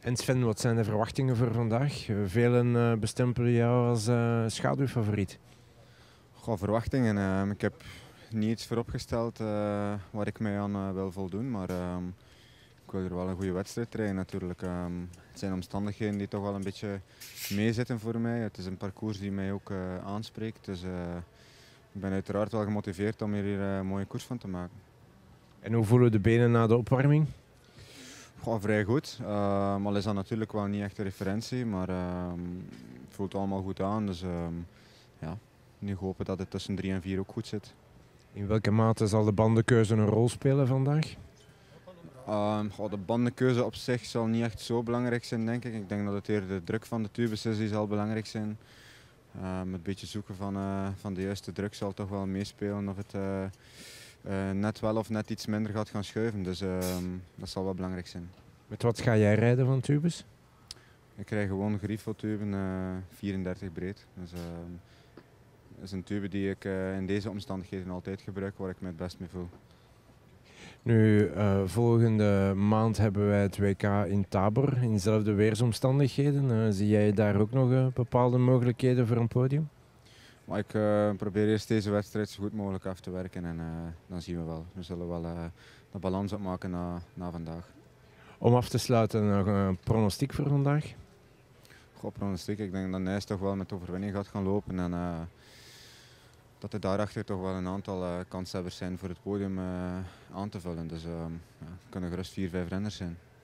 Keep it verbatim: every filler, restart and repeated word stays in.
En Sven, wat zijn de verwachtingen voor vandaag? Uh, Velen uh, bestempelen jou als uh, schaduwfavoriet. Goh, verwachtingen. Uh, ik heb niet iets vooropgesteld uh, waar ik mij aan uh, wil voldoen, maar uh, ik wil er wel een goede wedstrijd rijden natuurlijk. Uh, het zijn omstandigheden die toch wel een beetje meezitten voor mij. Het is een parcours die mij ook uh, aanspreekt, dus uh, ik ben uiteraard wel gemotiveerd om hier uh, een mooie koers van te maken. En hoe voelen de benen na de opwarming? Goh, vrij goed, uh, maar is dat natuurlijk wel niet echt een referentie, maar uh, het voelt allemaal goed aan. Dus uh, ja, nu hopen dat het tussen drie en vier ook goed zit. In welke mate zal de bandenkeuze een rol spelen vandaag? Uh, goh, de bandenkeuze op zich zal niet echt zo belangrijk zijn, denk ik. Ik denk dat het eerder de druk van de tubes is die zal belangrijk zijn. Uh, met een beetje zoeken van, uh, van de juiste druk zal toch wel meespelen of het uh, uh, net wel of net iets minder gaat gaan schuiven. Dus uh, dat zal wel belangrijk zijn. Met wat ga jij rijden van tubes? Ik krijg gewoon Grifo-tuben, uh, vierendertig breed. Dus, uh, dat is een tube die ik uh, in deze omstandigheden altijd gebruik, waar ik me het best mee voel. Nu, uh, volgende maand hebben wij het W K in Tabor, in dezelfde weersomstandigheden. Uh, zie jij daar ook nog uh, bepaalde mogelijkheden voor een podium? Maar ik uh, probeer eerst deze wedstrijd zo goed mogelijk af te werken en uh, dan zien we wel. We zullen wel uh, de balans opmaken na, na vandaag. Om af te sluiten, nog een pronostiek voor vandaag? Goh, pronostiek. Ik denk dat Nijs toch wel met overwinning gaat gaan lopen. En uh, dat er daarachter toch wel een aantal uh, kanshebbers zijn voor het podium uh, aan te vullen. Dus uh, ja, het kunnen gerust vier, vijf renners zijn.